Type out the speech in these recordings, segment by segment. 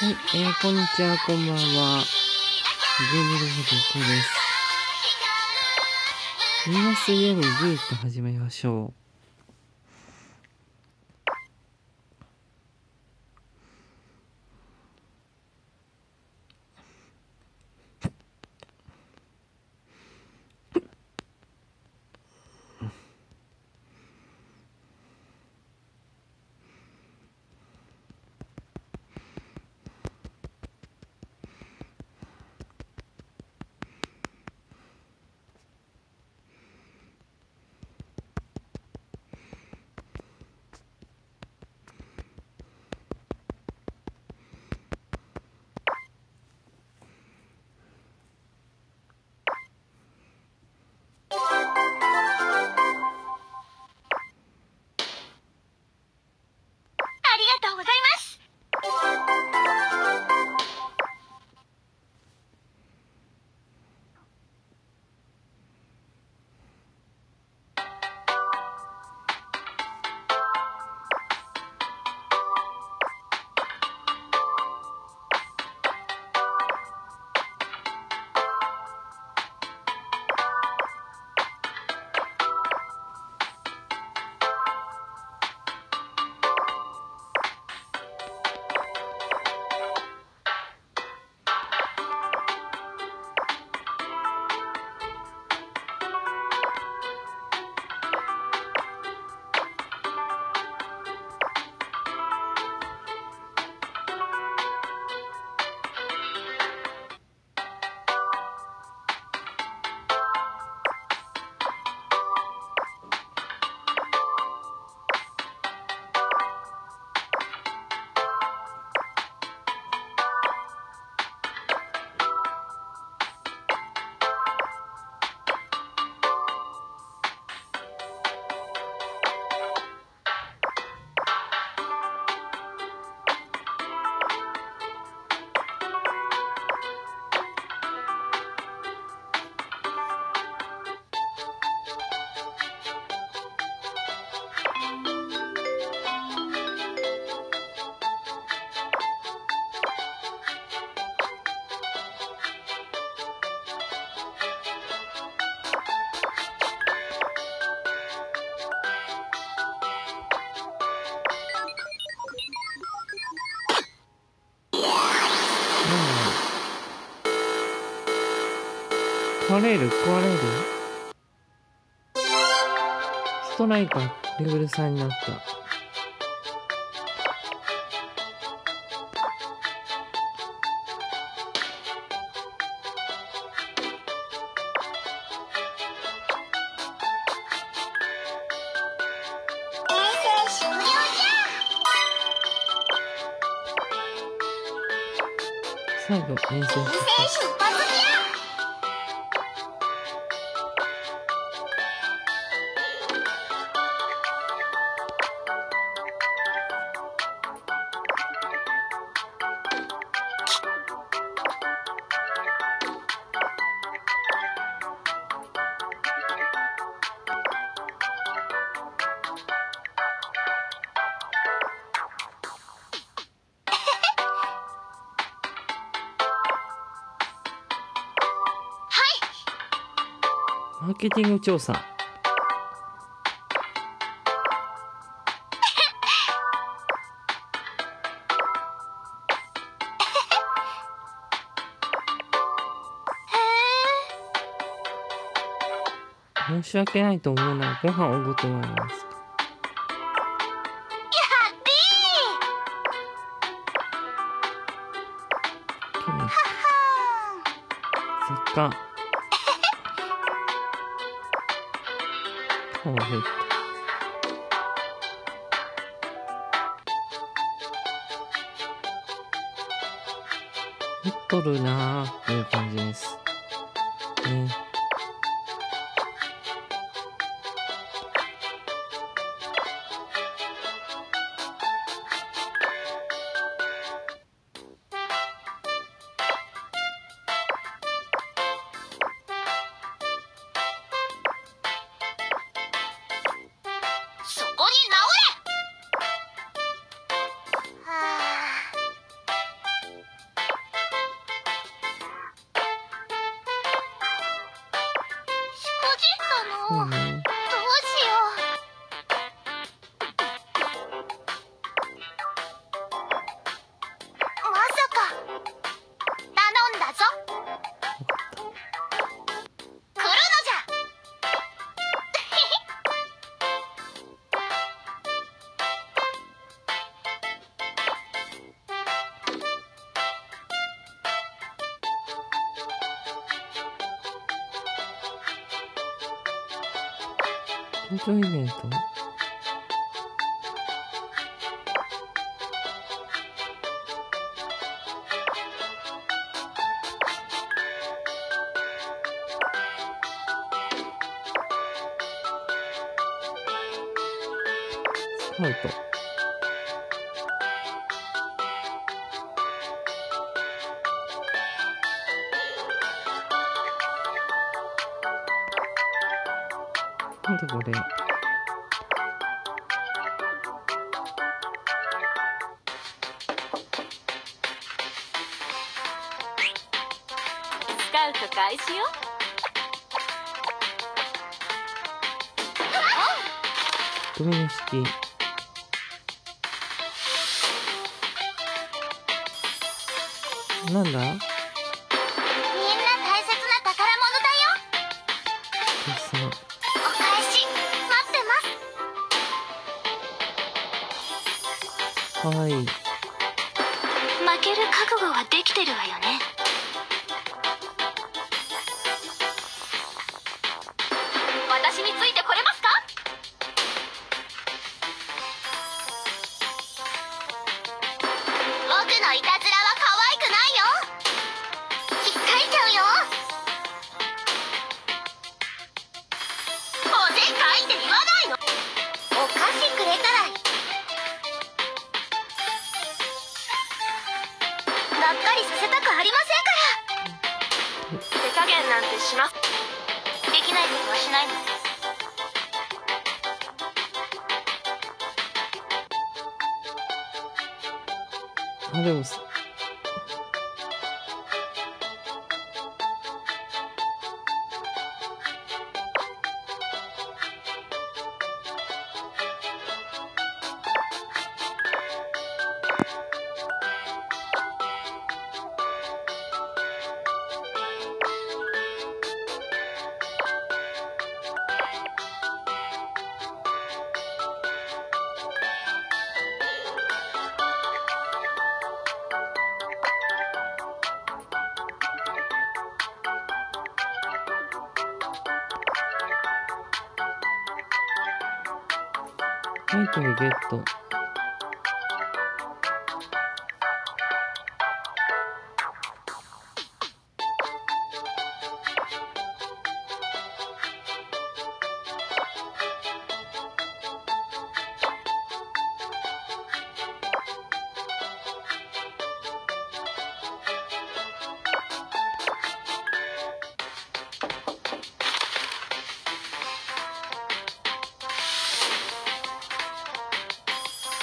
はい、こんにちは、こんばんは。ゲームロボットです。みんな水曜日ギューッと始めましょう。壊れるストライカーレベル3になった。最後遠征出発。マーケティング調査。申し訳ないと思うならご飯をおごってもらいます。作家。パワーヘッド。減っとるなーっていう感じです。ね。 そこに直れ。はあ。 そうね。 どうしよう。まさか頼んだぞ。来るのじゃ。 登場イベント？スカウト。なんでこれ？ スカウト開始よ。 止めの式。なんだ？ みんな大切な宝物だよ。 さお返し待ってます。 はい。 負ける覚悟はできてるわよね。私についてこれますか？僕のいたずらは可愛くないよ。引っかいちゃうよ。おせっかいって言わないの。お菓子くれたらがっかりさせたくありませんから。手加減なんてします。できないことはしないの。 あ、でもアイテムゲット。 お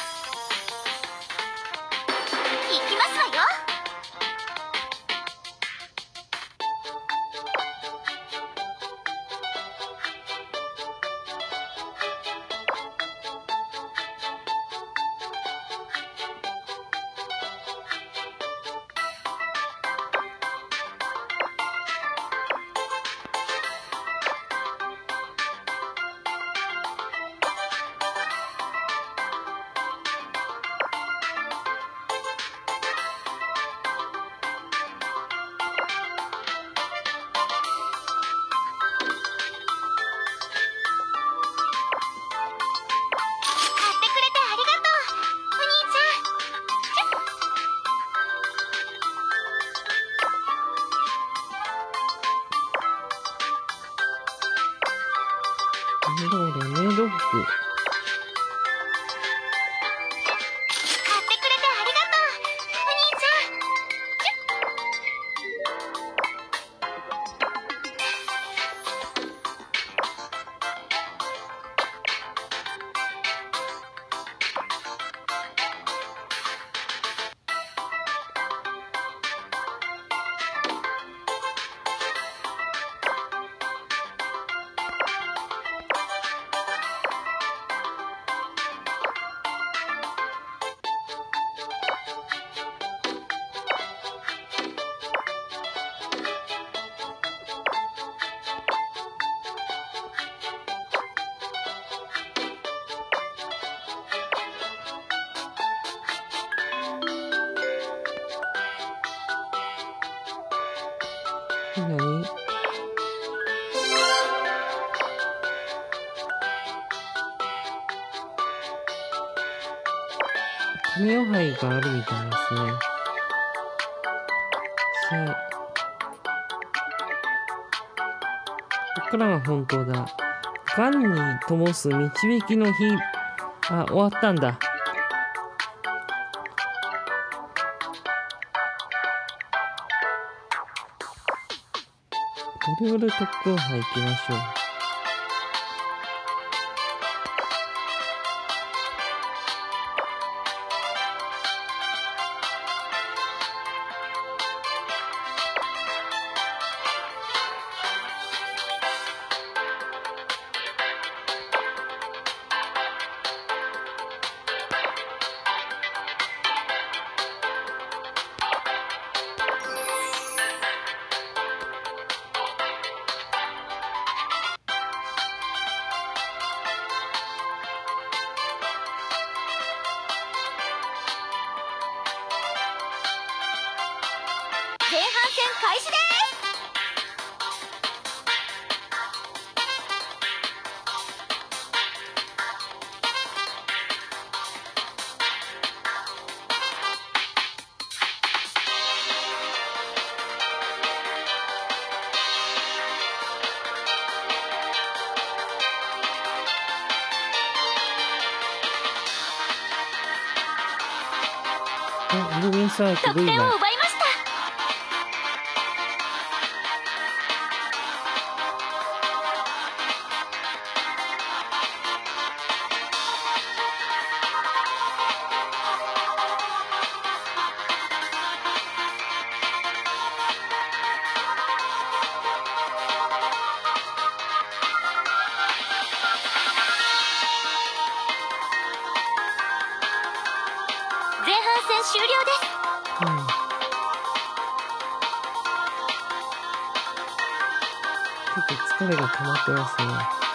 何？神オハイがあるみたいですね。試合。こっからが本当だ。ガンに灯す導きの日。あ、終わったんだ。トリオル特訓杯行きましょう。 前半戦開始です。 あ、ルビンサーク得 V 点をが。 奪いました。前半戦終了です。 結構疲れが溜まってますね。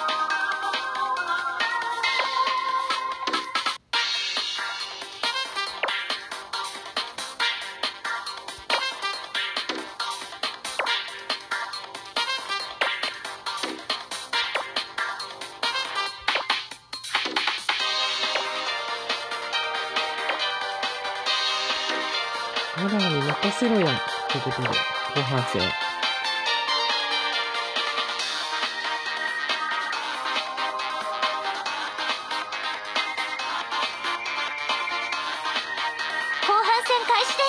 オラに任せろやということで、後半戦。 後半戦開始です。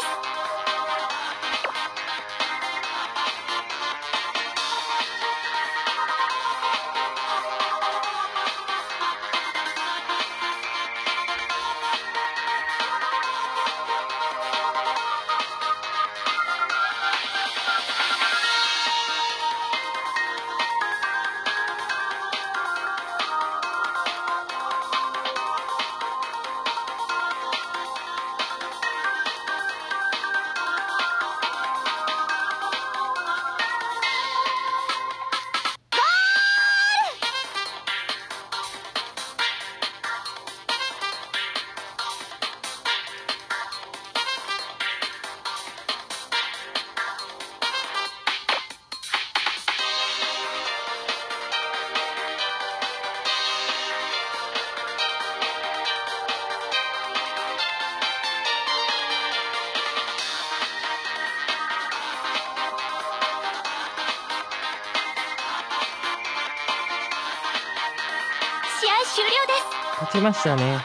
試合終了です。 勝ちましたね。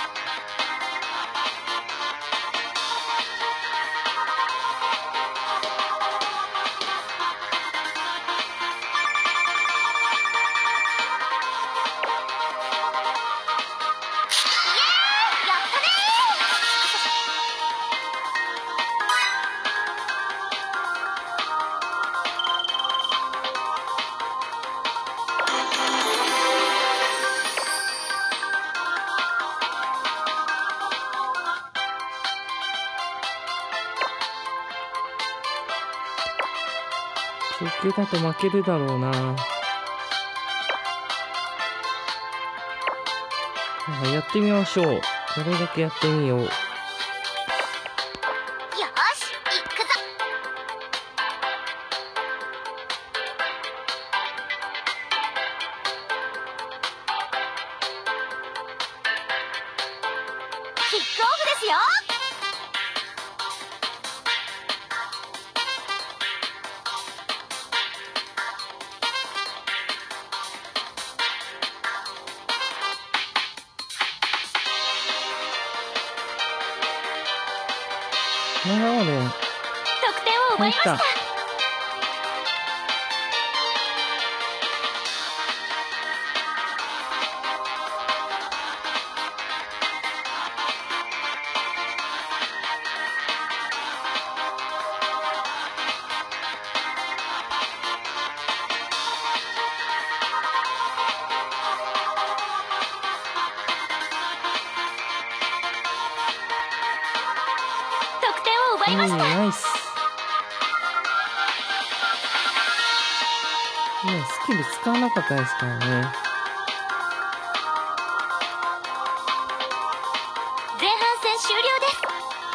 やったね中級だと負けるだろうな。やってみましょう。これだけやってみよう。 よーし、行くぞ。 キックオフですよ。 なんだこれ。 得点を奪いました。 ナイス。今スキル使わなかったですからね。 前半戦終了です。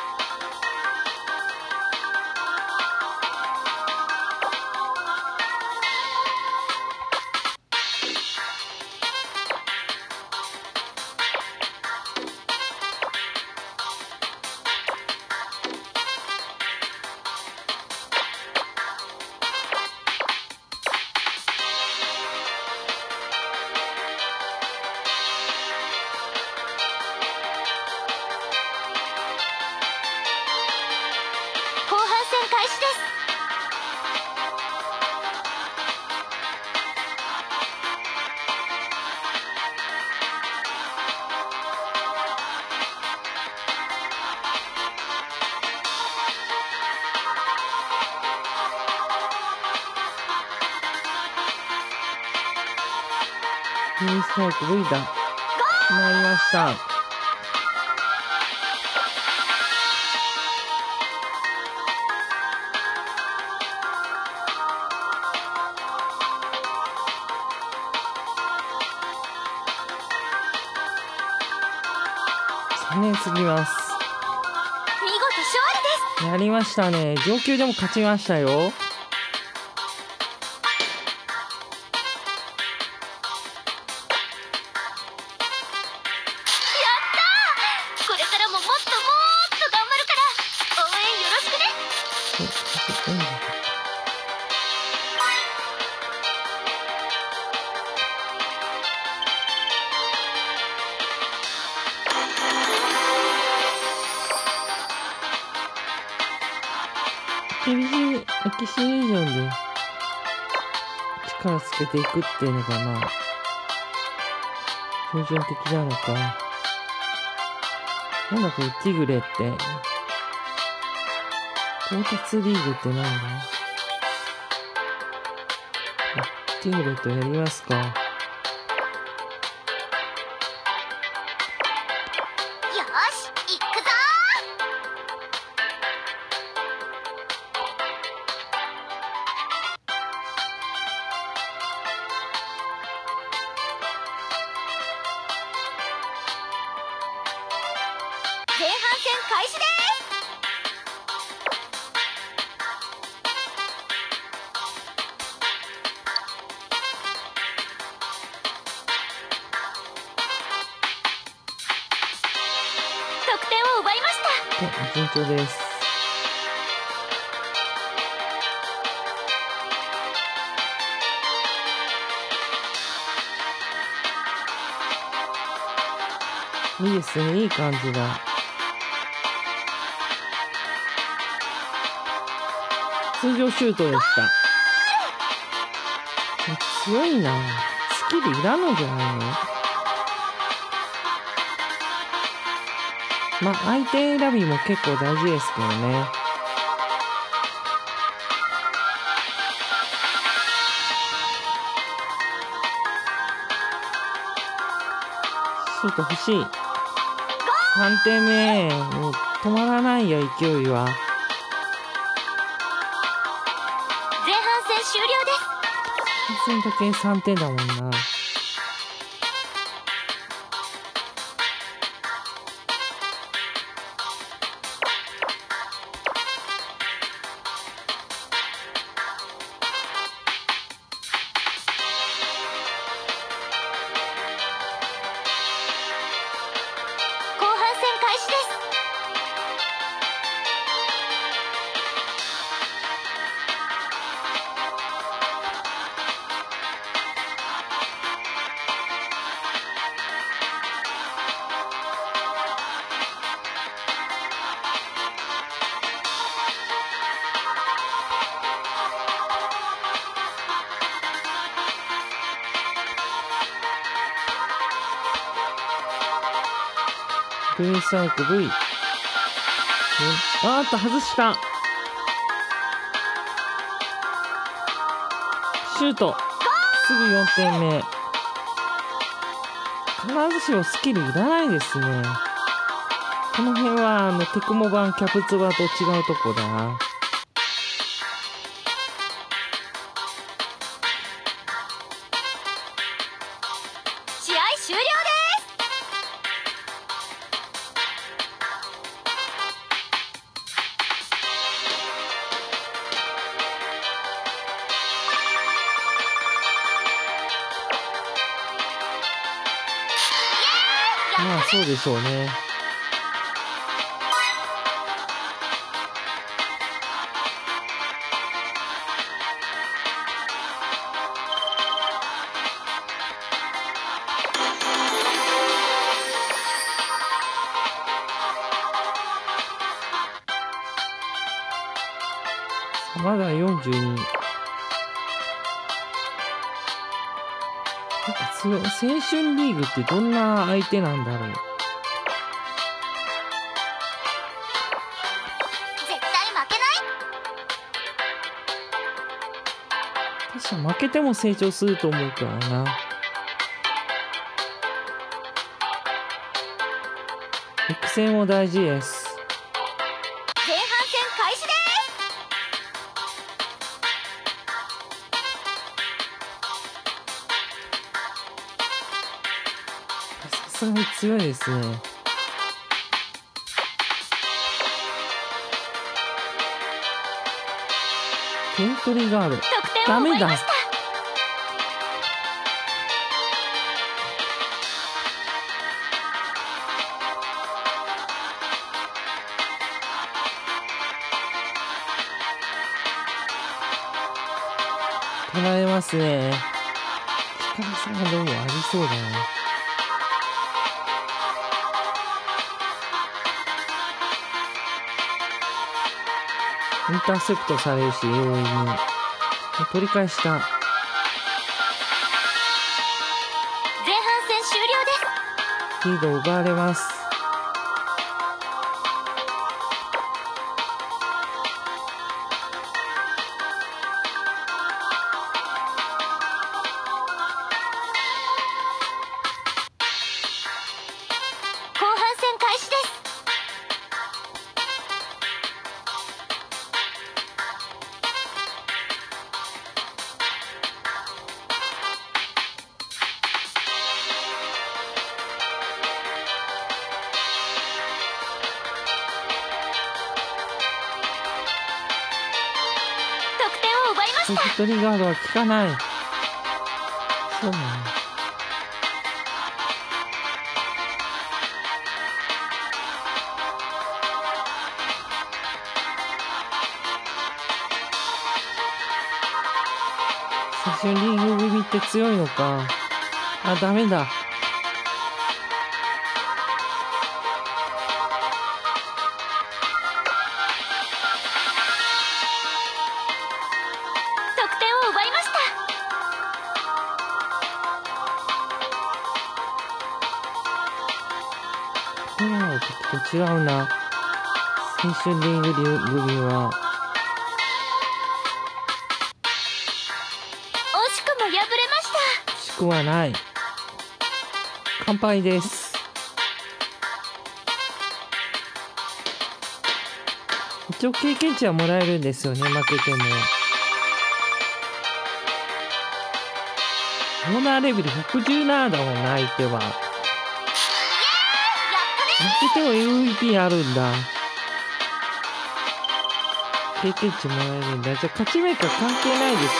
開始です。 ミニストライク V だ。決まりました。残念すぎます。 見事勝利です。 やりましたね。上級でも勝ちましたよ。 やったー。これからももっと頑張るから応援よろしくね。 エキシビジョンで力つけていくっていうのがまあ標準的なのか。なんだこれティグレって到達リーグってなんだ。ティグレとやりますか。 よし行くぞ前半戦開始です。得点を奪いました。 順調です。いいですね、いい感じだ。通常シュートでした。強いな。スキルいらんのじゃないの。まあ相手選びも結構大事ですけどね。シュート欲しい。3点目。もう止まらないよ、勢いは。 前半戦終了です。 前半戦だけ3点だもんな。 後半戦開始グリーンストライク V。あーっと外した。シュート。すぐ4点目。必ずしもスキルいらないですね。この辺はテクモ版キャプツバと違うとこだな。 試合終了です。 まあそうでしょうね。まだ42。なんか強い。青春リーグってどんな相手なんだろう。 絶対負けない。 確か負けても成長すると思うからな。育成も大事です。 前半戦開始です。 さすがに強いですね。テントリーガード。 得点をダメだ。 奪いました。 取られますね。力差がどうもありそうだな。インターセプトされるし、容易に。取り返した。 前半戦終了です。 リードを奪われます。 後半戦開始です。得点を奪いました。 ビクトリーガードは効かない。そうなの。最初にリーグ組って強いのか。あ、ダメだ。 得点を奪いました。 今の時と違うな。青春リーグ組は。 惜しくも敗れました。 惜しくはない。乾杯です。一応経験値はもらえるんですよね、負けても。オーナーレベル117だもんな、相手は。負けても MVP あるんだ。経験値もらえるんだ。じゃあ勝ち目か関係ないですね。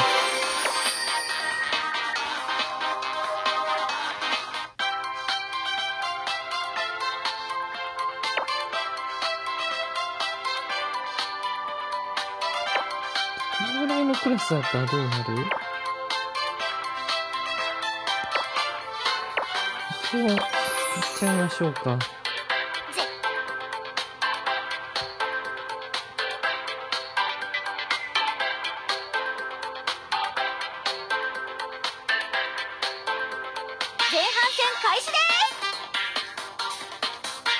このぐらいのクラスだったらどうなる？一応、やっちゃいましょうか。 前半戦開始です。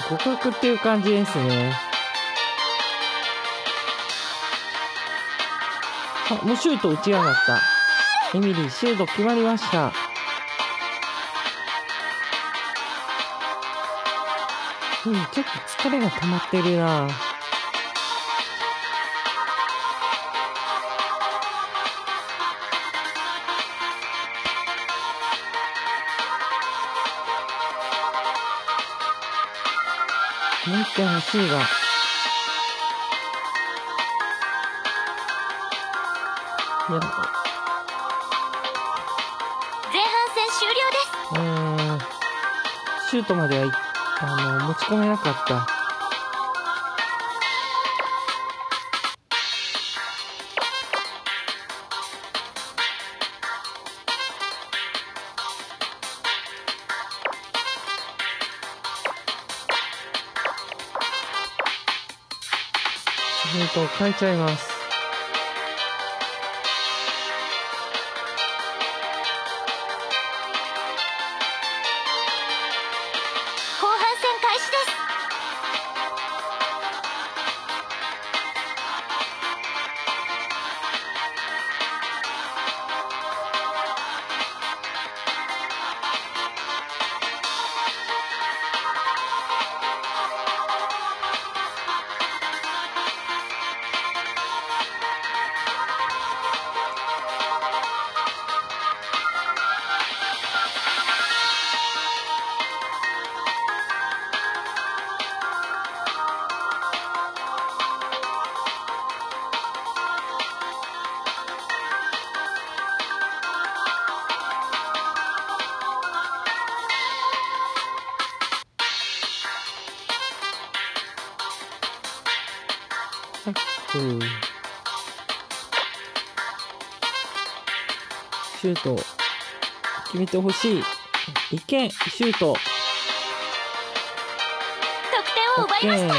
互角っていう感じですね。あ、もうシュート打ちやがった。エミリー、シュート決まりました。ちょっと疲れが溜まってるな。もう一回欲しいが。 前半戦終了です。 シュートまでは持ち込めなかった。シュートを変えちゃいます。 後半戦開始です。 シュート決めてほしい。いけ、シュート。 得点を奪いました。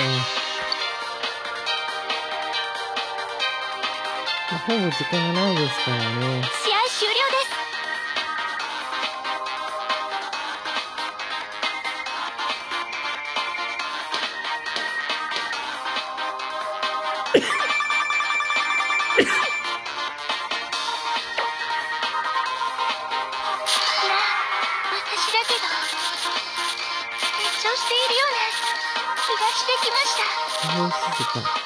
ほぼ時間がないですからね。 試合終了です。私だけが緊張しているような気がしてきました。 もう静か。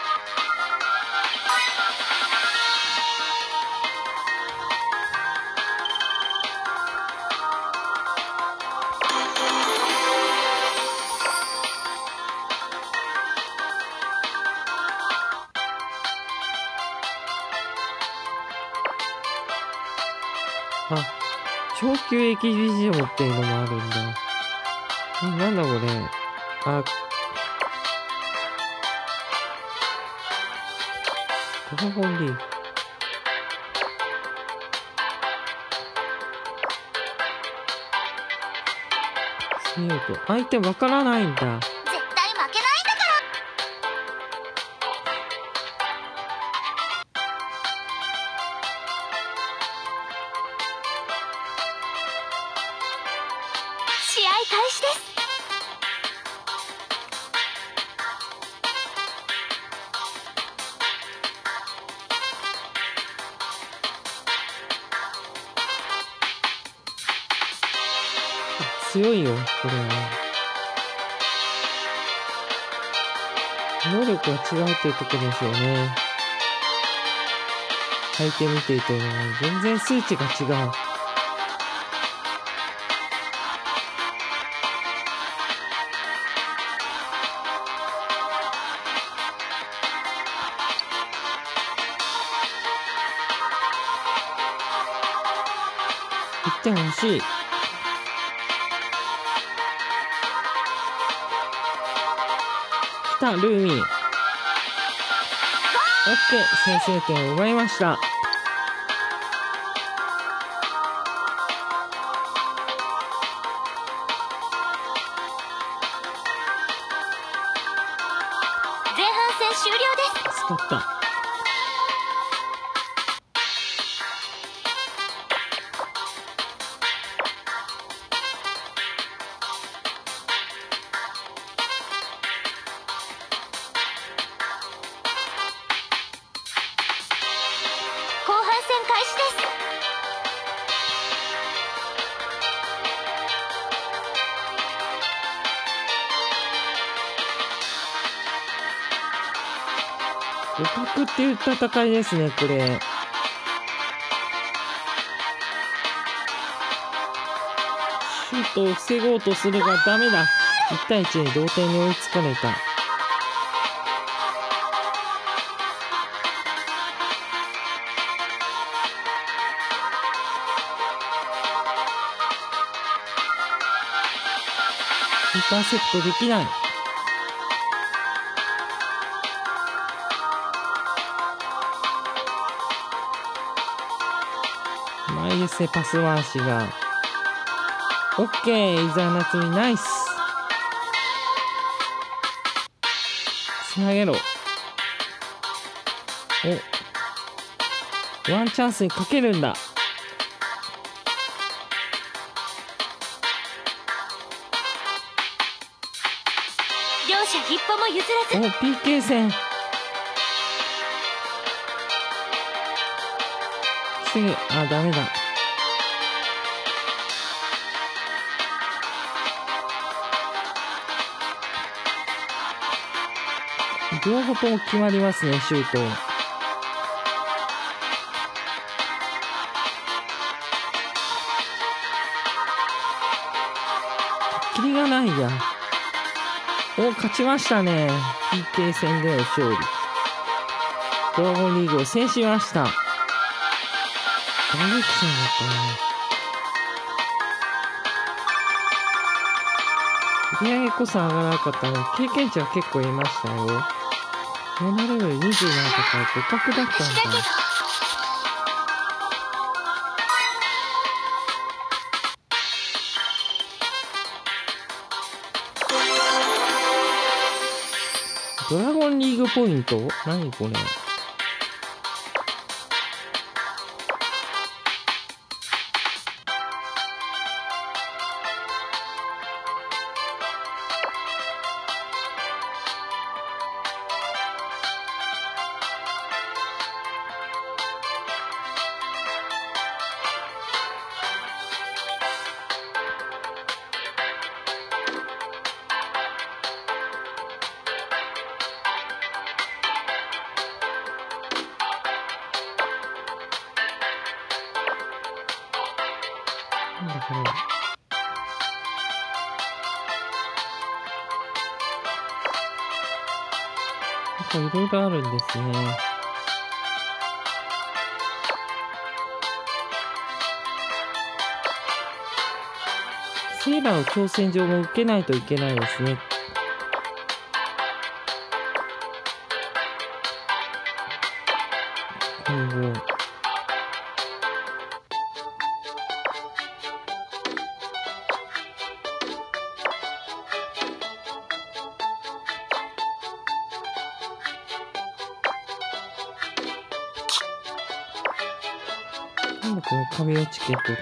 あ、長級エキシビジョンっていうのもあるんだ。なんだこれ。あ、ドラゴンリーグ。見ようと。相手わからないんだ。 絶対負けないんだから。試合開始です。 強いよ、これは。能力が違うっていうところですよね。相手見ていても全然数値が違う。1点欲しい。来た、ルーミー。オッケー、先制点を奪いました。 前半戦終了です。 助かった。 互角っていう戦いですね、これ。シュートを防ごうとするがダメだ。1対1に同点に追いつかれた。インターセプトできない。うまいですね、パス回しが。オッケー、伊沢夏美ナイス。つなげろ。お、ワンチャンスにかけるんだ。 両者一歩も譲らず。 お、PK 戦。あ、ダメだ。両方とも決まりますね、シュート。キリがないや。お、勝ちましたね。PK 戦での勝利。ドラゴンリーグを制しました。大激戦だったね。売り上げこそ上がらなかったので、経験値は結構得ましたよ。7レベル20なんだから互角だったんだ。ドラゴンリーグポイント？何これ？なんだこれ。なんかいろいろあるんですね。セーラーの挑戦状も受けないといけないですね。今後。なんだこの紙のチケットって。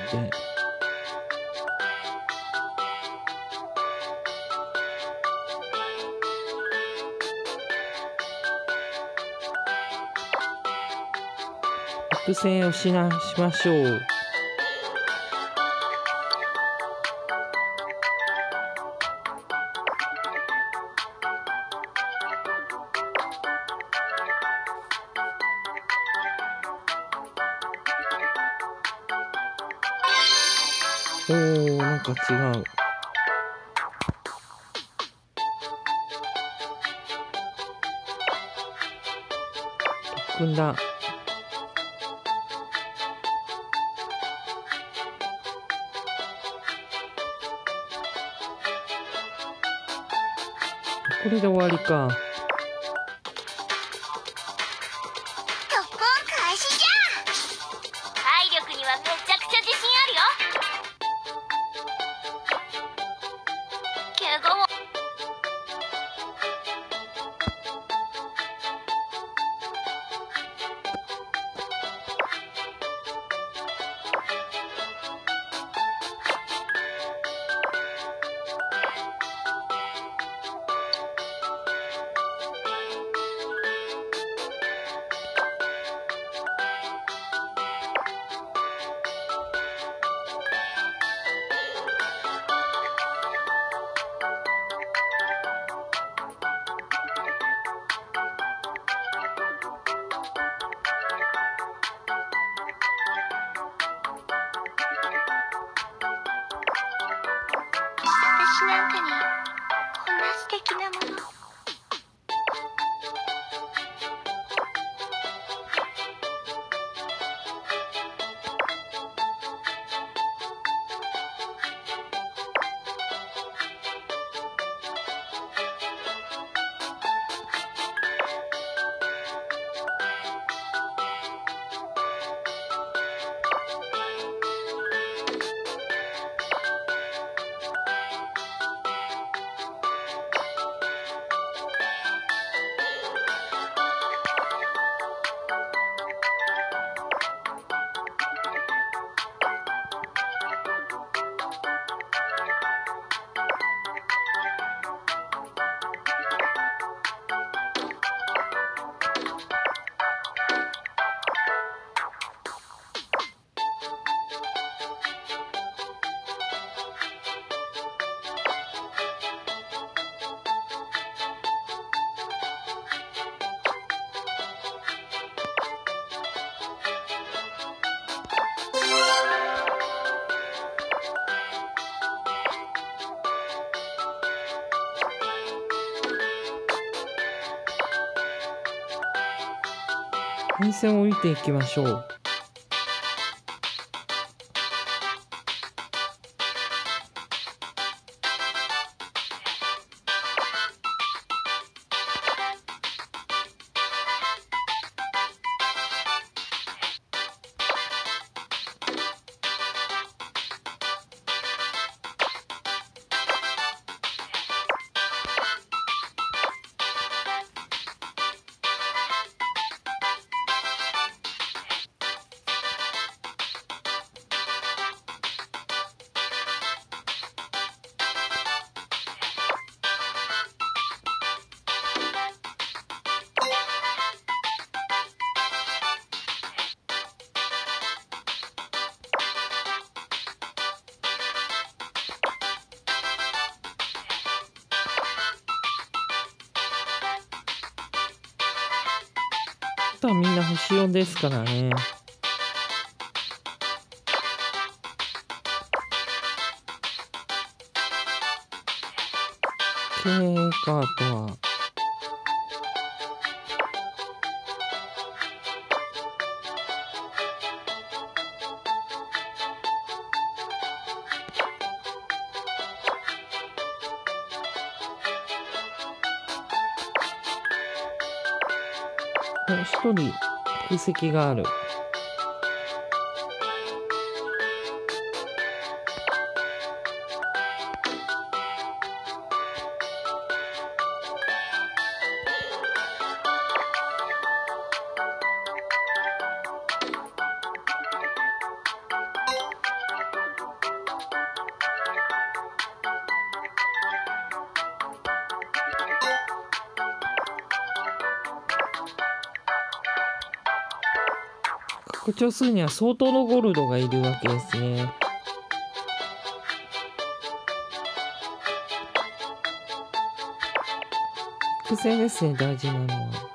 伏線をしましょう。おー、なんか違う。特訓だ。これで終わりか。 特攻開始じゃ。体力にはめちゃくちゃ自信あるよ。怪我を。 私なんかにこんな素敵なもの。 電線を降りていきましょう。あとはみんな星4ですからね。経営か、あとは。一人空席がある。拡張するには相当のゴールドがいるわけですね。育成ですね、大事なのは。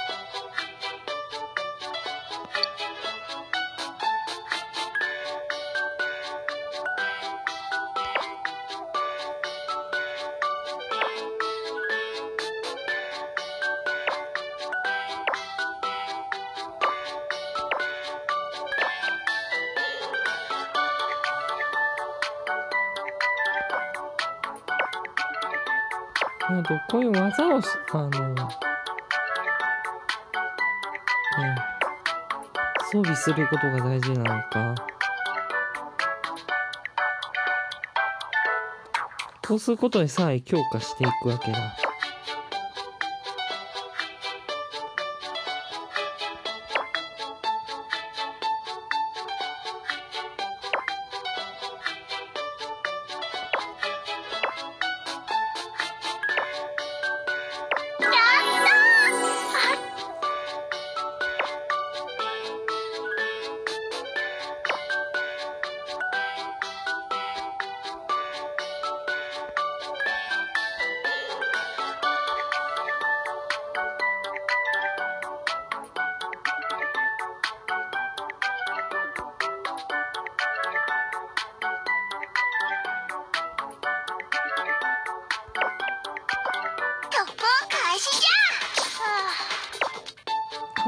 こういう技を装備することが大事なのか。こうすることでさえ強化していくわけだ。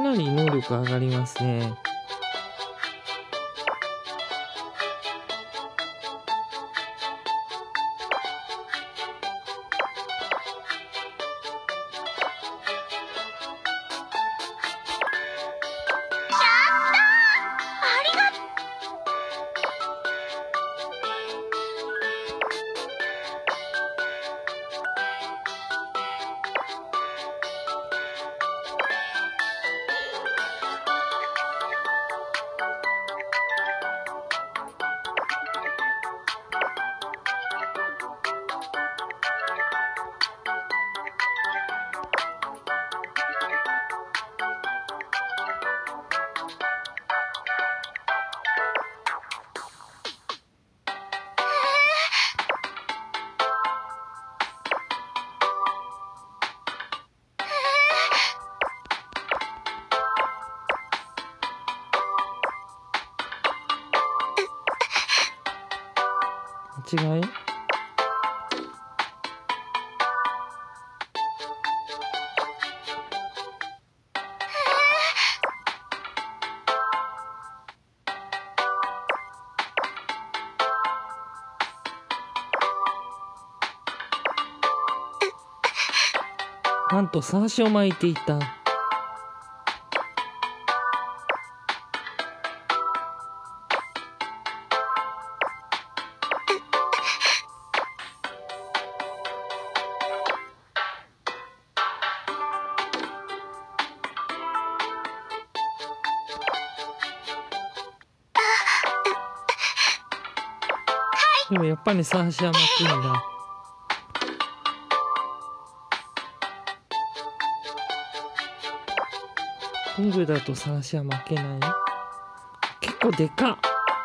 なり能力上がりますね。間違い？なんとさしを巻いていた。でもやっぱりさしは巻くんだ。リングだとさしは負けない。結構でかっ。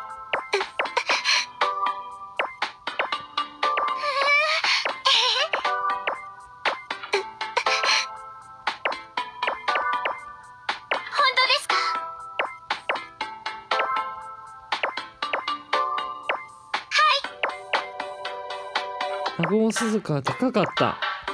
南雲鈴鹿はでかかった。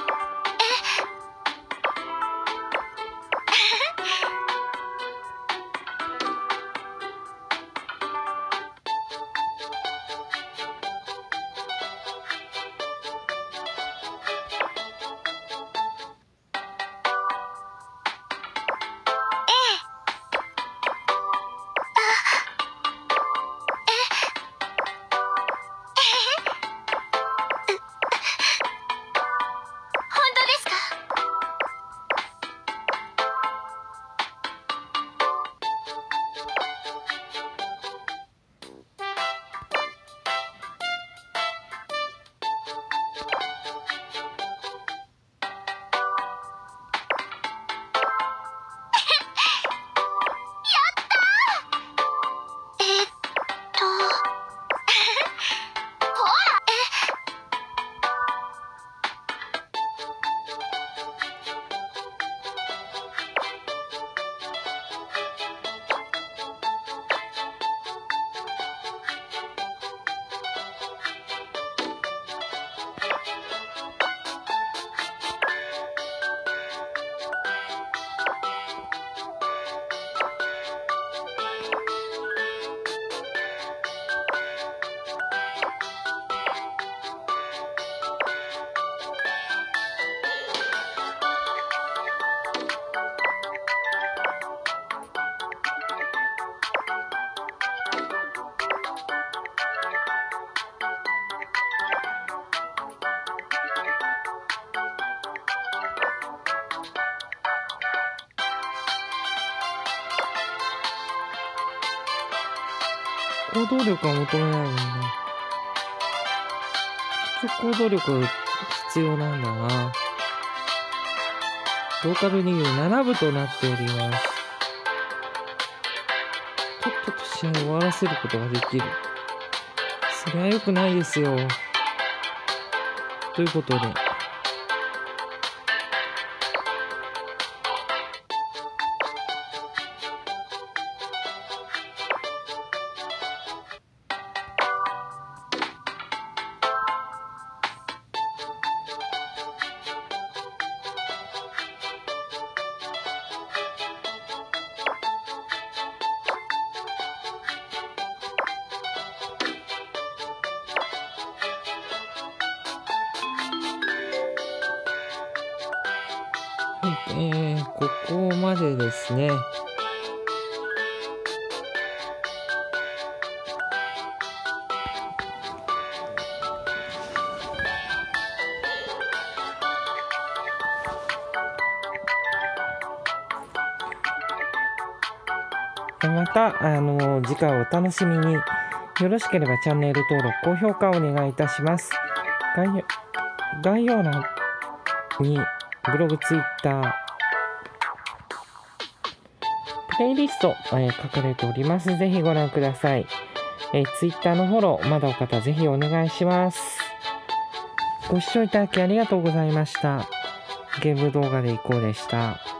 行動力は求めないのにな。結局行動力が必要なんだな。ローカルリーグ7部となっております。とっとと試合を終わらせることができる。それは良くないですよ。ということで。 ここまでですね。また、次回お楽しみに。よろしければチャンネル登録、高評価をお願いいたします。概要欄にブログ、ツイッター、プレイリスト、書かれております。ぜひご覧ください。ツイッターのフォロー、まだお方ぜひお願いします。ご視聴いただきありがとうございました。ゲーム動画でいこうでした。